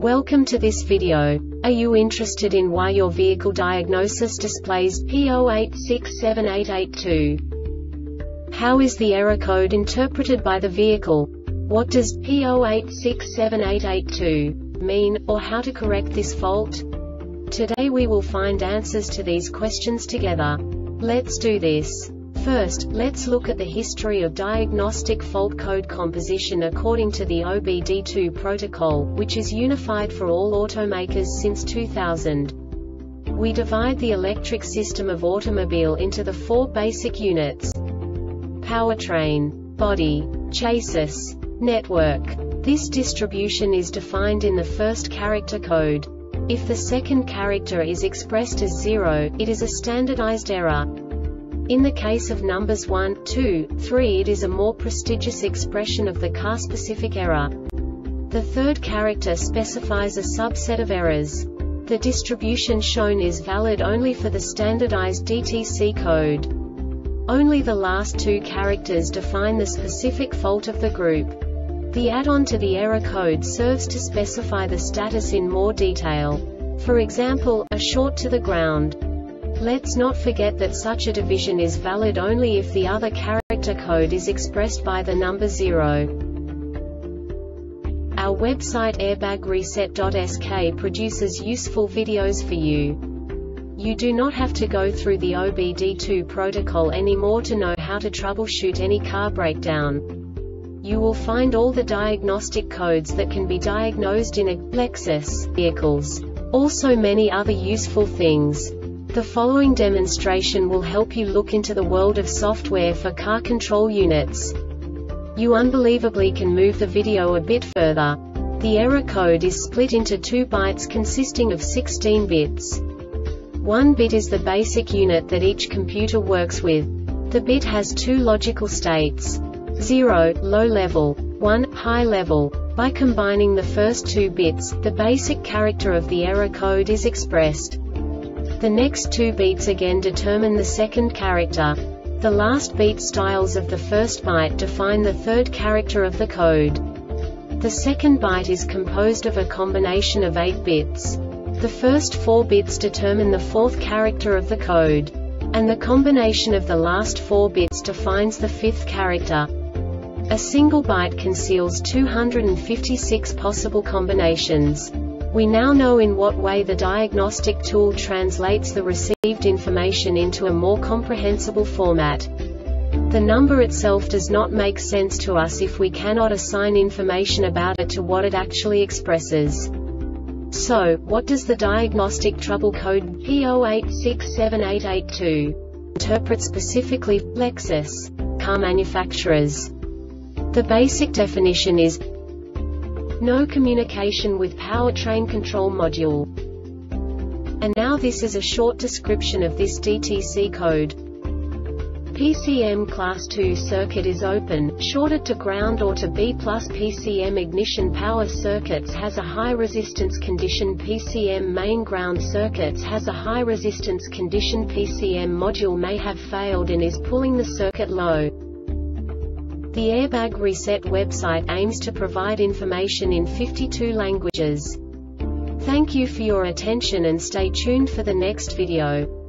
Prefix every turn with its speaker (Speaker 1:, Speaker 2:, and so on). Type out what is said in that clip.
Speaker 1: Welcome to this video. Are you interested in why your vehicle diagnosis displays P08678882? How is the error code interpreted by the vehicle? What does P08678882 mean, or how to correct this fault? Today we will find answers to these questions together. Let's do this. First, let's look at the history of diagnostic fault code composition according to the OBD2 protocol, which is unified for all automakers since 2000. We divide the electric system of automobile into the four basic units: powertrain, body, chassis, network. This distribution is defined in the first character code. If the second character is expressed as 0, it is a standardized error. In the case of numbers 1, 2, 3, it is a more prestigious expression of the car-specific error. The third character specifies a subset of errors. The distribution shown is valid only for the standardized DTC code. Only the last two characters define the specific fault of the group. The add-on to the error code serves to specify the status in more detail. For example, a short to the ground. Let's not forget that such a division is valid only if the other character code is expressed by the number 0. Our website airbagreset.sk produces useful videos for you. You do not have to go through the OBD2 protocol anymore to know how to troubleshoot any car breakdown. You will find all the diagnostic codes that can be diagnosed in a Lexus vehicles. Also many other useful things. The following demonstration will help you look into the world of software for car control units. You unbelievably can move the video a bit further. The error code is split into 2 bytes consisting of 16 bits. 1 bit is the basic unit that each computer works with. The bit has 2 logical states: 0, low level, 1, high level. By combining the first 2 bits, the basic character of the error code is expressed. The next 2 beats again determine the second character. The last beat styles of the first byte define the third character of the code. The second byte is composed of a combination of 8 bits. The first 4 bits determine the fourth character of the code. And the combination of the last 4 bits defines the fifth character. A single byte conceals 256 possible combinations. We now know in what way the diagnostic tool translates the received information into a more comprehensible format. The number itself does not make sense to us if we cannot assign information about it to what it actually expresses. So, what does the diagnostic trouble code P08678882 interpret specifically for Lexus car manufacturers? The basic definition is no communication with powertrain control module. And now this is a short description of this DTC code. PCM Class 2 circuit is open, shorted to ground or to B+. PCM ignition power circuits has a high resistance condition. PCM main ground circuits has a high resistance condition. PCM module may have failed and is pulling the circuit low. The Airbag Reset website aims to provide information in 52 languages. Thank you for your attention and stay tuned for the next video.